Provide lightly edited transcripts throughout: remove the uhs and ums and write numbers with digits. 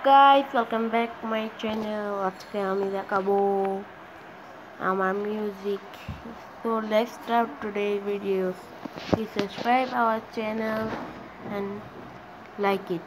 guys, welcome back to my channel. আজকে আমি দেখাবো আমার music. So let's start today's videos. Please subscribe our channel and like it.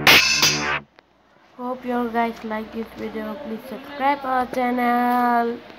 Hope you guys like this video. Please subscribe our channel.